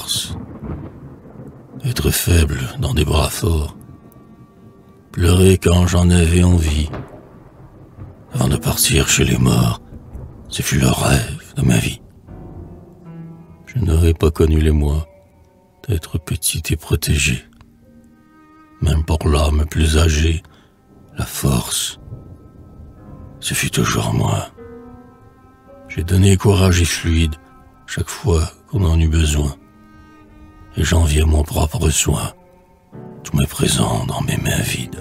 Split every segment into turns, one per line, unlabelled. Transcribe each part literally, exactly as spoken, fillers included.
force, être faible dans des bras forts, pleurer quand j'en avais envie, avant de partir chez les morts. Ce fut le rêve de ma vie. Je n'aurais pas connu les mois d'être petit et protégé. Même pour l'homme plus âgé, la force, ce fut toujours moi. J'ai donné courage et fluide chaque fois qu'on en eut besoin, et j'enviais mon propre soin, tous mes présents dans mes mains vides.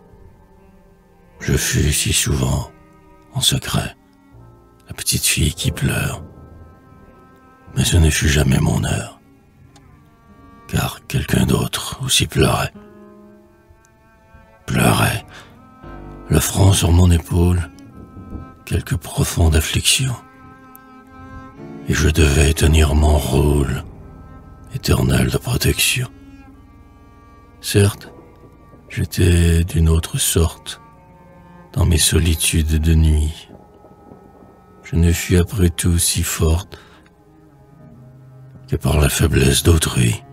Je fus si souvent, en secret, la petite fille qui pleure, mais ce ne fut jamais mon heure, car quelqu'un d'autre aussi pleurait. Pleurait, le front sur mon épaule, quelque profonde affliction, et je devais tenir mon rôle éternel de protection. Certes, j'étais d'une autre sorte dans mes solitudes de nuit. Je ne fus après tout si forte que par la faiblesse d'autrui.